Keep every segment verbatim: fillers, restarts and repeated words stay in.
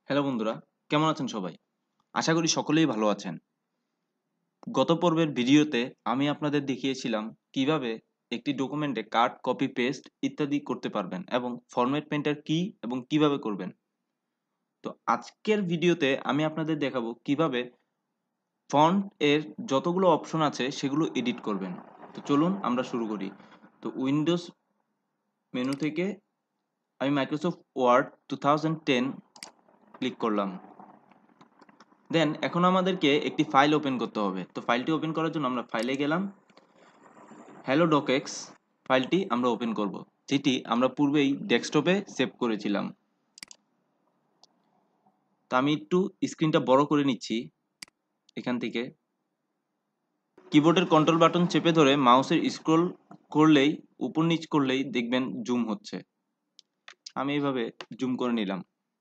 Hello বন্ধুরা, কেমন আছেন সবাই? আশা করি সকলেই ভালো আছেন। গত পর্বের ভিডিওতে আমি আপনাদের দেখিয়েছিলাম কিভাবে একটি ডকুমেন্টে কাট, কপি, পেস্ট ইত্যাদি করতে পারবেন এবং ফরম্যাট পেইন্টার কি এবং কিভাবে করবেন। তো আজকের ভিডিওতে আমি আপনাদের দেখাবো কিভাবে ফন্ট এর যতগুলো অপশন আছে সেগুলো এডিট করবেন। তো চলুন আমরা শুরু করি। তো উইন্ডোজ মেনু থেকে আমি Microsoft Word two thousand ten click করলাম। দেন এখন আমাদেরকে একটি ফাইল ওপেন করতে হবে। তো ফাইলটি ওপেন করার জন্য আমরা ফাইলে গেলাম। হ্যালো ডকেক্স ফাইলটি আমরা ওপেন করব, যেটি আমরা পূর্বেই ডেস্কটপে সেভ করেছিলাম। তো আমি একটু স্ক্রিনটা বড় করে নিচ্ছি। এখান থেকে কিবোর্ডের কন্ট্রোল বাটন চেপে ধরে মাউসের স্ক্রল করলেই উপর নিচ করলেই দেখবেন জুম হচ্ছে। আমি এইভাবে জুম করে নিলাম।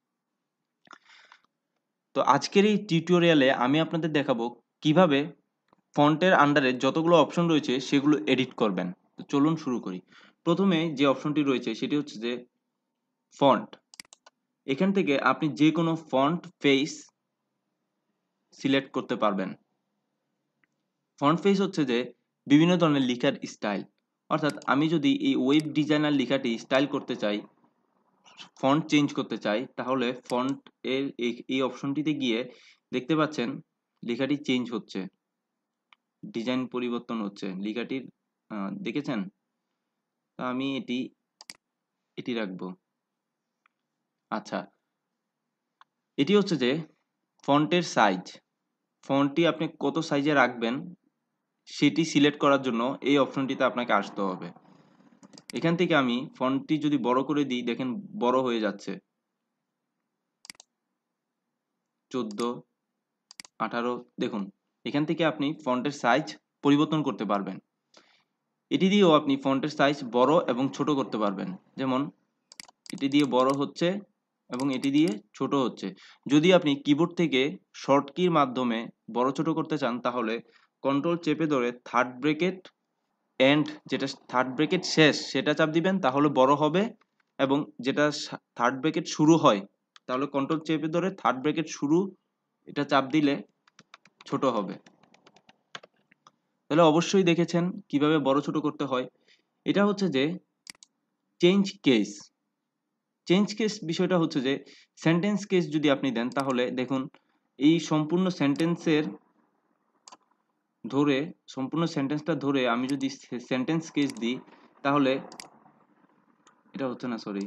তো আজকের এই টিউটোরিয়ালে আমি আপনাদের দেখাবো কিভাবে ফন্টের আন্ডারে যতগুলো অপশন রয়েছে সেগুলো এডিট করবেন। তো চলুন শুরু করি। প্রথমে যে অপশনটি রয়েছে সেটি হচ্ছে যে ফন্ট। এখান থেকে আপনি যে কোনো ফন্ট ফেস সিলেক্ট করতে পারবেন। ফন্ট ফেস হচ্ছে যে বিভিন্ন ধরনের লেখার স্টাইল। অর্থাৎ আমি যদি এই ওয়েব ডিজাইনার লেখাটি স্টাইল করতে চাই, ফন্ট চেঞ্জ করতে চাই, তাহলে ফন্ট এর এই অপশনটিতে গিয়ে দেখতে পাচ্ছেন লেখাটি চেঞ্জ হচ্ছে, ডিজাইন পরিবর্তন হচ্ছে লেখাটির। দেখেছেন? তো আমি এটি এটি রাখবো। আচ্ছা, এটি হচ্ছে যে ফন্টের সাইজ। ফন্টটি আপনি কত সাইজে রাখবেন সেটি সিলেক্ট করার জন্য এই অপশনটিতে আপনাকে আসতে হবে। এখান থেকে আমি ফন্টটি যদি বড় করে দিই, দেখেন বড় হয়ে যাচ্ছে। চোদ্দ, আঠারো, দেখুন এখান থেকে আপনি ফন্টের সাইজ পরিবর্তন করতে পারবেন। এটি দিয়েও আপনি ফন্টের সাইজ বড় এবং ছোট করতে পারবেন। যেমন এটি দিয়ে বড় হচ্ছে এবং এটি দিয়ে ছোট হচ্ছে। যদি আপনি কিবোর্ড থেকে শর্ট কির মাধ্যমে বড় ছোট করতে চান, তাহলে কন্ট্রোল চেপে ধরে থার্ড ব্রেকেট এন্ড, যেটা থার্ড ব্রেকেট শেষ সেটা চাপ দিবেন, তাহলে বড় হবে। এবং যেটা থার্ড ব্রেকেট শুরু হয়, তাহলে কন্ট্রোল চেপে ধরে থার্ড ব্রেকেট শুরু এটা চাপ দিলে ছোট হবে। তাহলে অবশ্যই দেখেছেন কিভাবে বড় ছোট করতে হয়। এটা হচ্ছে যে চেঞ্জ কেস। চেঞ্জ কেস বিষয়টা হচ্ছে যে সেন্টেন্স কেস যদি আপনি দেন, তাহলে দেখুন এই সম্পূর্ণ সেন্টেন্সের ধরে সম্পূর্ণ সেন্টেন্সটা ধরে আমি যদি সেন্টেন্স কেস দিই, তাহলে এটা হচ্ছে না, সরি।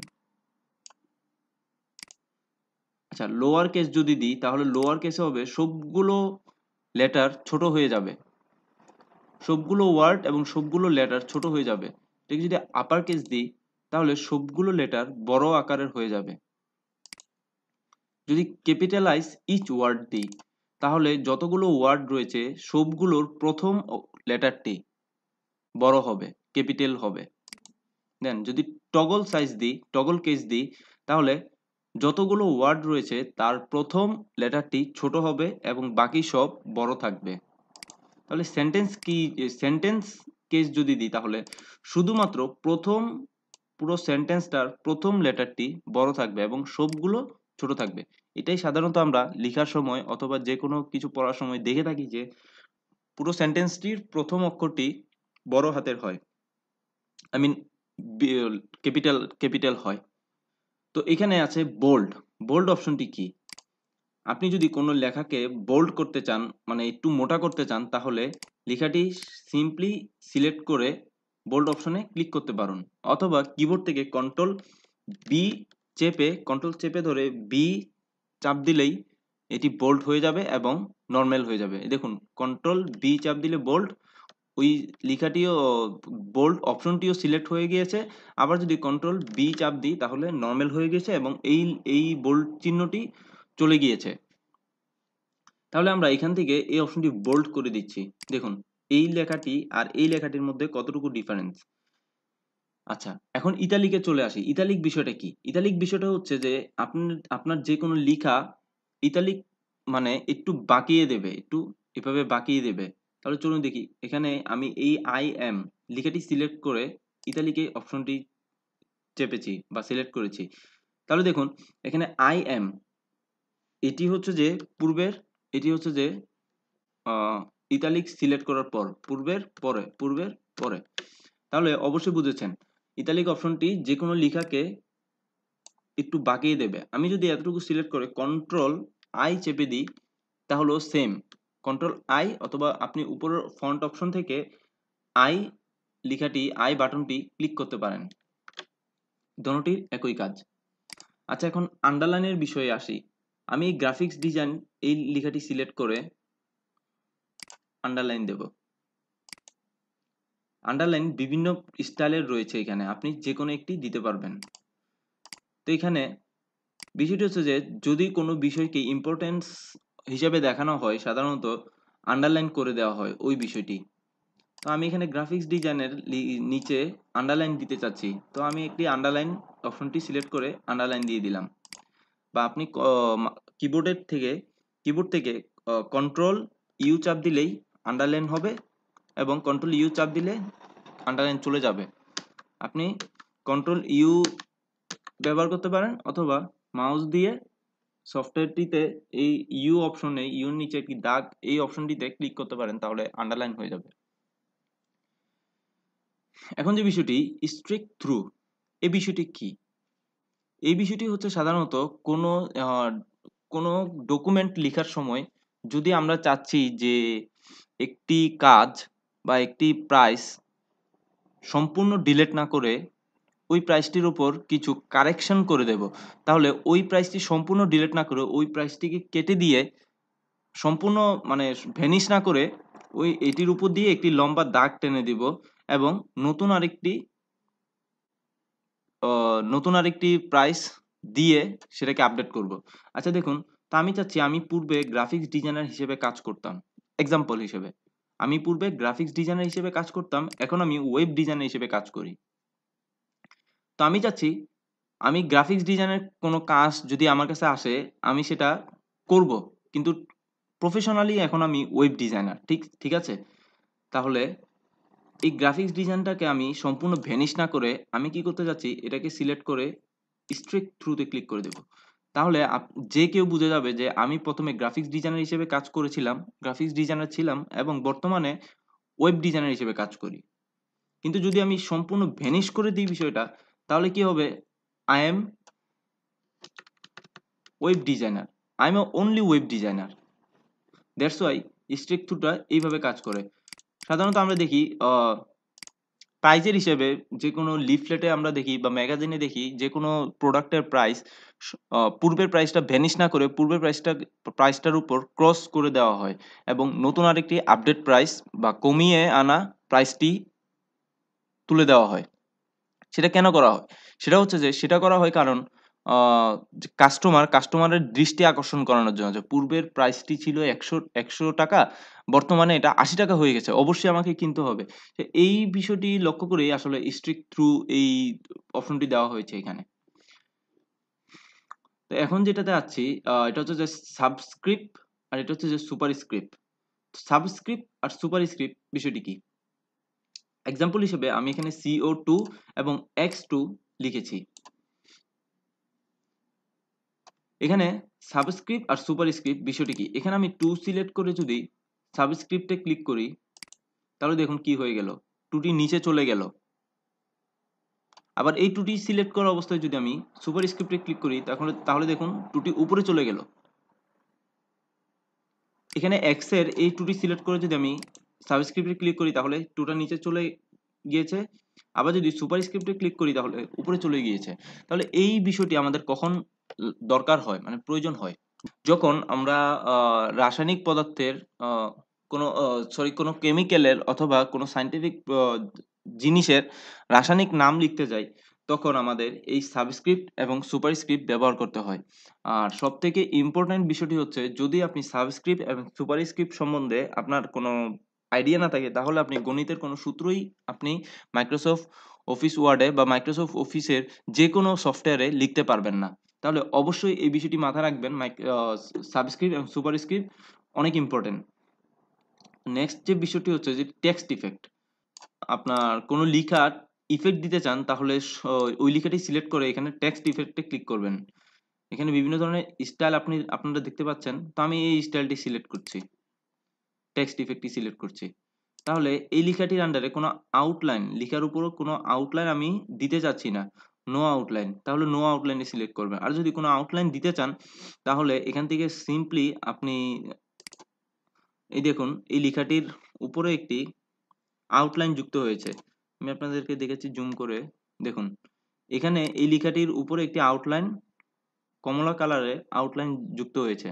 আচ্ছা, লোয়ার কেস যদি দিই, তাহলে লোয়ার কেসে হবে সবগুলো লেটার ছোট হয়ে যাবে, সবগুলো ওয়ার্ড এবং সবগুলো লেটার ছোট হয়ে যাবে। ঠিক যদি আপার কেস দিই, তাহলে সবগুলো লেটার বড় আকারের হয়ে যাবে। যদি ক্যাপিটালাইজ ইচ ওয়ার্ড দিই, তাহলে যতগুলো ওয়ার্ড রয়েছে সবগুলোর প্রথম লেটারটি বড় হবে, ক্যাপিটাল হবে। দেন যদি টগল সাইজ দিই, টগল কেস দিই, তাহলে যতগুলো ওয়ার্ড রয়েছে তার প্রথম লেটারটি ছোট হবে এবং বাকি সব বড় থাকবে। তাহলে সেন্টেন্স কি, সেন্টেন্স কেস যদি দিই, তাহলে শুধুমাত্র প্রথম পুরো সেন্টেন্সটার প্রথম লেটারটি বড় থাকবে এবং সবগুলো ছোট থাকবে। এটাই সাধারণত আমরা লেখার সময় অথবা যে কোনো কিছু পড়ার সময় দেখে থাকি যে পুরো সেন্টেন্সটির প্রথম অক্ষরটি বড় হাতের হয়, আই মিন ক্যাপিটাল ক্যাপিটাল হয়। তো এখানে আছে বোল্ড। বোল্ড অপশনটি কি? আপনি যদি কোনো লেখাকে বোল্ড করতে চান, মানে একটু মোটা করতে চান, তাহলে লেখাটি সিম্পলি সিলেক্ট করে বোল্ড অপশনে ক্লিক করতে পারেন, অথবা কিবোর্ড থেকে কন্ট্রোল বি চেপে কন্ট্রোল চেপে ধরে বি চাপ দিলেই এটি বোল্ড হয়ে যাবে এবং নর্মাল হয়ে যাবে। দেখুন কন্ট্রোল বি চাপ দিলে বোল্ড, ওই লেখাটিও বোল্ড অপশনটিও সিলেক্ট হয়ে গিয়েছে। আবার যদি কন্ট্রোল বি চাপ দিই, তাহলে নর্মাল হয়ে গেছে এবং এই এই বোল্ড চিহ্নটি চলে গিয়েছে। তাহলে আমরা এখান থেকে এই অপশনটি বোল্ড করে দিচ্ছি। দেখুন এই লেখাটি আর এই লেখাটির মধ্যে কতটুকু ডিফারেন্স। আচ্ছা, এখন ইতালিকে চলে আসি। ইতালিক বিষয়টা কি? ইতালিক বিষয়টা হচ্ছে যে আপনার আপনার যে কোনো লেখা ইতালিক মানে একটু বাঁকিয়ে দেবে, একটু এভাবে বাঁকিয়ে দেবে। তাহলে চলুন দেখি। এখানে আমি এই আই এম লেখাটি সিলেক্ট করে ইতালিকে অপশনটি চেপেছি বা সিলেক্ট করেছি। তাহলে দেখুন এখানে আই এম এটি হচ্ছে যে পূর্বের, এটি হচ্ছে যে ইতালিক সিলেক্ট করার পর, পূর্বের পরে, পূর্বের পরে। তাহলে অবশ্যই বুঝেছেন ইতালিক অপশনটি যে কোনো লেখাকে একটু বাঁকিয়ে দেবে। আমি যদি এতটুকু সিলেক্ট করে কন্ট্রোল আই চেপে দিই তাহলে সেম কন্ট্রোল আই, অথবা আপনি উপরের ফন্ট অপশন থেকে আই লেখাটি, আই বাটনটি ক্লিক করতে পারেন, দোনোটির একই কাজ। আচ্ছা, এখন আন্ডারলাইনের বিষয়ে আসি। আমি গ্রাফিক্স ডিজাইন এই লেখাটি সিলেক্ট করে আন্ডারলাইন দেব। আন্ডারলাইন বিভিন্ন স্টাইলের রয়েছে, এখানে আপনি যে কোনো একটি দিতে পারবেন। তো এখানে বিষয়টি হচ্ছে যে যদি কোনো বিষয়কে ইম্পর্টেন্স হিসেবে দেখানো হয় সাধারণত আন্ডারলাইন করে দেওয়া হয় ওই বিষয়টি। তো আমি এখানে গ্রাফিক্স ডিজাইনের নিচে আন্ডারলাইন দিতে চাচ্ছি, তো আমি একটি আন্ডারলাইন অপশনটি সিলেক্ট করে আন্ডারলাইন দিয়ে দিলাম। বা আপনি কিবোর্ডের থেকে কিবোর্ড থেকে কন্ট্রোল ইউ চাপ দিলেই আন্ডারলাইন হবে, এবং কন্ট্রোল ইউ চাপ দিলে আন্ডারলাইন চলে যাবে। আপনি কন্ট্রোল ইউ ব্যবহার করতে পারেন, অথবা মাউস দিয়ে সফটওয়্যারটিতে এই ইউ অপশনে, ইউর নিচে একটি দাগ, এই অপশনটিতে ক্লিক করতে পারেন, তাহলে আন্ডারলাইন হয়ে যাবে। এখন যে বিষয়টি স্ট্রিক থ্রু, এই বিষয়টি কি? এই বিষয়টি হচ্ছে সাধারণত কোনো কোনো ডকুমেন্ট লেখার সময় যদি আমরা চাচ্ছি যে একটি কাজ বা একটি প্রাইস সম্পূর্ণ ডিলিট না করে ওই প্রাইসটির উপর কিছু কারেকশন করে দেব, তাহলে ওই প্রাইসটি সম্পূর্ণ ডিলিট না করে ওই প্রাইসটিকে কেটে দিয়ে সম্পূর্ণ মানে ভ্যানিশ না করে ওই এটির উপর দিয়ে একটি লম্বা দাগ টেনে দিব, এবং নতুন আরেকটি নতুন আরেকটি প্রাইস দিয়ে সেটাকে আপডেট করব। আচ্ছা দেখুন, তা আমি চাচ্ছি আমি পূর্বে গ্রাফিক্স ডিজাইনার হিসেবে কাজ করতাম, এক্সাম্পল হিসেবে আমি পূর্বে গ্রাফিক্স ডিজাইনার হিসেবে কাজ করতাম, এখন আমি ওয়েব ডিজাইনার হিসেবে কাজ করি। তো আমি চাচ্ছি আমি গ্রাফিক্স ডিজাইনের কোনো কাজ যদি আমার কাছে আসে আমি সেটা করব, কিন্তু প্রফেশনালি এখন আমি ওয়েব ডিজাইনার, ঠিক ঠিক আছে। তাহলে এই গ্রাফিক্স ডিজাইনটাকে আমি সম্পূর্ণ ভ্যানিশ না করে আমি কি করতে যাচ্ছি, এটাকে সিলেক্ট করে স্ট্রিক থ্রুতে ক্লিক করে দেব। তাহলে যে কেউ বুঝে যাবে যে আমি প্রথমে গ্রাফিক্স ডিজাইনার হিসেবে কাজ করেছিলাম, গ্রাফিক্স ডিজাইনার ছিলাম, এবং বর্তমানে ওয়েব ডিজাইনার হিসেবে কাজ করি। কিন্তু যদি আমি সম্পূর্ণ ভ্যানিশ করে দিই বিষয়টা, তাহলে কি হবে, I am web designer, I am only web designer. That's why strike থ্রুটা এইভাবে কাজ করে। সাধারণত আমরা দেখি প্রাইজের হিসেবে যে কোনো লিফলেটে আমরা দেখি বা ম্যাগাজিনে দেখি যে কোনো প্রোডাক্টের প্রাইস পূর্বের প্রাইসটা ভ্যানিশ না করে পূর্বের প্রাইসটা প্রাইসটার উপর ক্রস করে দেওয়া হয়, এবং নতুন আরেকটি আপডেট প্রাইস বা কমিয়ে আনা প্রাইসটি তুলে দেওয়া হয়। সেটা কেন করা হয়? সেটা হচ্ছে যে সেটা করা হয় কারণ কাস্টমার কাস্টমারের দৃষ্টি আকর্ষণ করানোর জন্য, যে পূর্বের প্রাইসটি ছিল একশো একশো টাকা, বর্তমানে এটা আশি টাকা হয়ে গেছে, অবশ্যই আমাকে কিনতে হবে। এই বিষয়টি লক্ষ্য করেই আসলে স্ট্রিক থ্রু এই অপশনটি দেওয়া হয়েছে এখানে। তো এখন যেটাতে আছি এটা হচ্ছে যে সাবস্ক্রিপ্ট, আর এটা হচ্ছে যে সুপারস্ক্রিপ্ট। সাবস্ক্রিপ্ট আর সুপারস্ক্রিপ্ট বিষয়টি কি? এক্সাম্পল হিসেবে আমি এখানে সিও টু এবং এক্স টু লিখেছি। এখানে সাবস্ক্রিপ্ট আর সুপারস্ক্রিপ্ট বিষয়টি কি? এখানে আমি টু সিলেক্ট করে যদি সাবস্ক্রিপ্টে ক্লিক করি তাহলে দেখুন কি হয়ে গেল, টুটি নিচে চলে গেল। আবার এই টুটি সিলেক্ট করা অবস্থায় যদি আমি সুপারস্ক্রিপ্টে ক্লিক করি তাহলে তাহলে দেখুন টুটি উপরে চলে গেল। এখানে এক্স এর এই টুটি সিলেক্ট করে যদি আমি সাবস্ক্রিপ্টে ক্লিক করি তাহলে টুটা নিচে চলে গিয়েছে, আবার যদি সুপারস্ক্রিপ্টে ক্লিক করি তাহলে উপরে চলে গিয়েছে। তাহলে এই বিষয়টি আমাদের কখন দরকার হয়, মানে প্রয়োজন হয়, যখন আমরা রাসায়নিক পদার্থের কোনো সরি কোনো কেমিক্যালের অথবা কোনো সায়েন্টিফিক জিনিসের রাসায়নিক নাম লিখতে যাই, তখন আমাদের এই সাবস্ক্রিপ্ট এবং সুপারস্ক্রিপ্ট ব্যবহার করতে হয়। আর সব থেকে ইম্পর্টেন্ট বিষয়টি হচ্ছে যদি আপনি সাবস্ক্রিপ্ট এবং সুপারস্ক্রিপ্ট সম্বন্ধে আপনার কোনো আইডিয়া না থাকে তাহলে আপনি গণিতের কোনো সূত্রই আপনি মাইক্রোসফট অফিস ওয়ার্ডে বা মাইক্রোসফট অফিসের যে কোনো সফটওয়্যারে লিখতে পারবেন না। তাহলে অবশ্যই এই বিষয়টি মাথায় রাখবেন, সাবস্ক্রিপ্ট এবং সুপারস্ক্রিপ্ট অনেক ইম্পর্টেন্ট। নেক্সট যে বিষয়টি হচ্ছে যে টেক্সট ইফেক্ট। আপনার কোনো লেখার ইফেক্ট দিতে চান তাহলে ওই লেখাটি সিলেক্ট করে এখানে টেক্সট ইফেক্টে ক্লিক করবেন। এখানে বিভিন্ন ধরনের স্টাইল আপনি আপনারা দেখতে পাচ্ছেন। তো আমি এই স্টাইলটি সিলেক্ট করছি, টেক্সট ইফেক্টটি সিলেক্ট করছি। তাহলে এই লেখাটির আন্ডারে কোনো আউটলাইন, লেখার উপরও কোনো আউটলাইন আমি দিতে চাচ্ছি না, নো আউটলাইন, তাহলে নো আউটলাইনে সিলেক্ট করবেন। আর যদি কোনো আউটলাইন দিতে চান তাহলে এখান থেকে সিম্পলি আপনি এই দেখুন এই লেখাটির উপরে একটি আউটলাইন যুক্ত হয়েছে। আমি আপনাদেরকে দেখেছি জুম করে, দেখুন এখানে এই লেখাটির উপরে একটি আউটলাইন, কমলা কালারে আউটলাইন যুক্ত হয়েছে।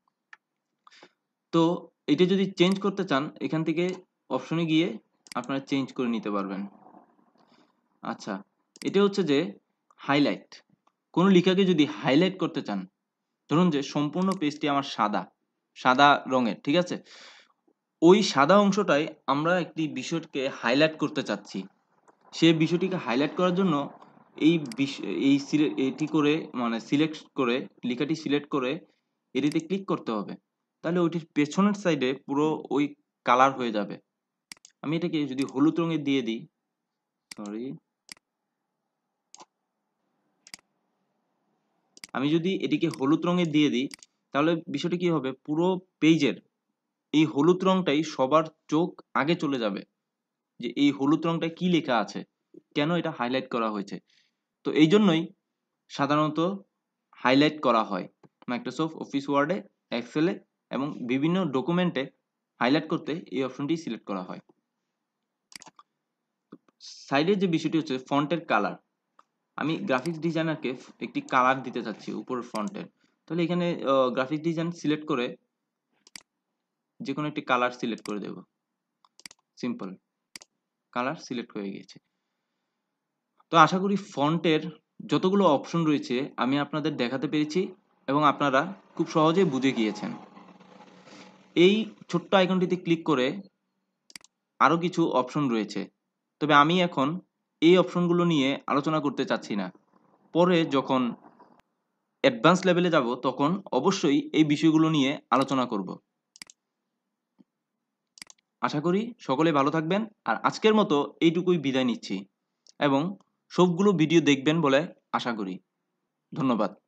তো এটা যদি চেঞ্জ করতে চান এখান থেকে অপশনে গিয়ে আপনারা চেঞ্জ করে নিতে পারবেন। আচ্ছা, এটা হচ্ছে যে হাইলাইট। কোনো লেখাকে যদি হাইলাইট করতে চান, ধরুন যে সম্পূর্ণ পেজটি আমার সাদা, সাদা রঙের, ঠিক আছে? ওই সাদা অংশটায় আমরা একটি বিষয়কে হাইলাইট করতে চাচ্ছি। সেই বিষয়টিকে হাইলাইট করার জন্য এই বিষ এই সিলে এটি করে মানে সিলেক্ট করে, লেখাটি সিলেক্ট করে এটিতে ক্লিক করতে হবে। তাহলে ওইটির পেছনের সাইডে পুরো ওই কালার হয়ে যাবে। আমি এটাকে যদি হলুদ রঙের দিয়ে দিই, সরি, আমি যদি এটিকে হলুদ রঙের দিয়ে দিই তাহলে বিষয়টি কি হবে, পুরো পেজের এই হলুদ রংটাই সবার চোখ আগে চলে যাবে যে এই হলুদ রংটায় কি লেখা আছে, কেন এটা হাইলাইট করা হয়েছে। তো এই জন্যই সাধারণত হাইলাইট করা হয় মাইক্রোসফট অফিস ওয়ার্ডে, এক্সেলে এবং বিভিন্ন ডকুমেন্টে হাইলাইট করতে এই অপশনটি সিলেক্ট করা হয়। সাইডের যে বিষয়টি হচ্ছে ফন্টের কালার, আমি গ্রাফিক্স ডিজাইনারকে একটি কালার দিতে চাচ্ছি উপরের ফন্টের। তাহলে এখানে গ্রাফিক্স ডিজাইন সিলেক্ট করে যে কোনো একটি কালার সিলেক্ট করে দেব, সিম্পল কালার সিলেক্ট হয়ে গেছে। তো আশা করি ফন্টের যতগুলো অপশন রয়েছে আমি আপনাদের দেখাতে পেরেছি এবং আপনারা খুব সহজেই বুঝে গিয়েছেন। এই ছোট্ট আইকনটিতে ক্লিক করে আরও কিছু অপশন রয়েছে, তবে আমি এখন এই অপশনগুলো নিয়ে আলোচনা করতে চাচ্ছি না। পরে যখন অ্যাডভান্স লেভেলে যাব তখন অবশ্যই এই বিষয়গুলো নিয়ে আলোচনা করব। আশা করি সকলে ভালো থাকবেন, আর আজকের মতো এইটুকুই বিদায় নিচ্ছি এবং সবগুলো ভিডিও দেখবেন বলে আশা করি। ধন্যবাদ।